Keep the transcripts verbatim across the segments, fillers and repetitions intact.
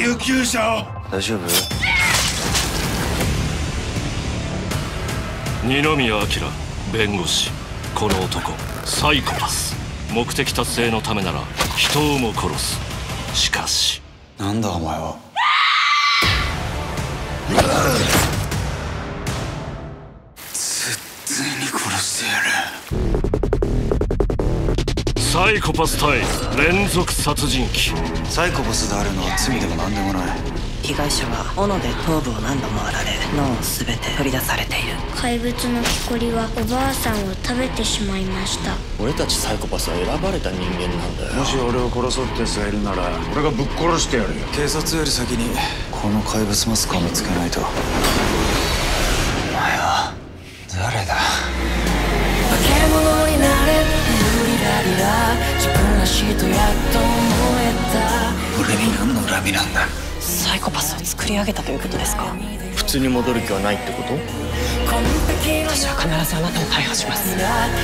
救急車を。 大丈夫？ 二宮明弁護士。この男サイコパス。目的達成のためなら人をも殺す。しかしなんだお前は。絶対に殺してやる。 サイコパス対連続殺人鬼。 サイコパスであるのは罪でも何でもない。 被害者は斧で頭部を何度も割られ、脳を全て取り出されている。 怪物の木こりはおばあさんを食べてしまいました。 俺たちサイコパスは選ばれた人間なんだよ。 もし俺を殺そうって奴がいるなら俺がぶっ殺してやるよ。 警察より先にこの怪物マスクを見つけないと。お前は誰だ？ 化け物になれ、リラリラ、自分らしいとやっと思えた。 俺に何の恨みなんだ？ サイコパスを作り上げたということですか？ 普通に戻る気はないってこと？ 私は必ずあなたを逮捕します。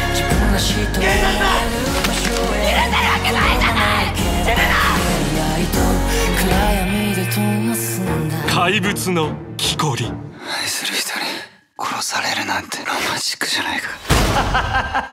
怪物の木こり。 愛する人に殺されるなんてロマンチックじゃないか。